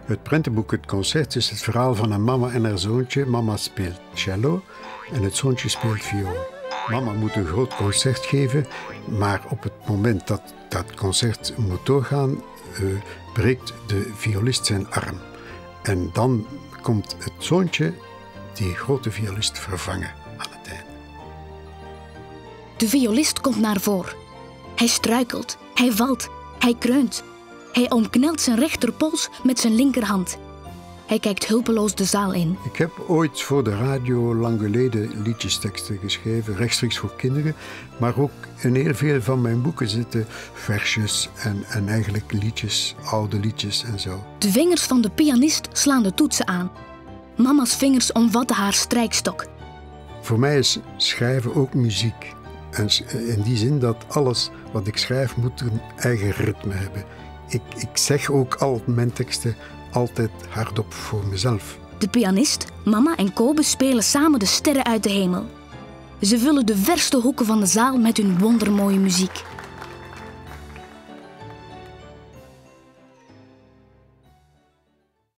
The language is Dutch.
Het prentenboek Het Concert is het verhaal van een mama en haar zoontje. Mama speelt cello en het zoontje speelt viool. Mama moet een groot concert geven, maar op het moment dat dat concert moet doorgaan, breekt de violist zijn arm. En dan komt het zoontje die grote violist vervangen aan het einde. De violist komt naar voren. Hij struikelt, hij valt, hij kreunt. Hij omknelt zijn rechterpols met zijn linkerhand. Hij kijkt hulpeloos de zaal in. Ik heb ooit voor de radio lang geleden liedjesteksten geschreven, rechtstreeks voor kinderen. Maar ook in heel veel van mijn boeken zitten versjes en eigenlijk liedjes, oude liedjes en zo. De vingers van de pianist slaan de toetsen aan. Mama's vingers omvatten haar strijkstok. Voor mij is schrijven ook muziek. En in die zin dat alles wat ik schrijf moet een eigen ritme hebben. Ik zeg ook al mijn teksten altijd hardop voor mezelf. De pianist, mama en Kobe spelen samen de sterren uit de hemel. Ze vullen de verste hoeken van de zaal met hun wondermooie muziek.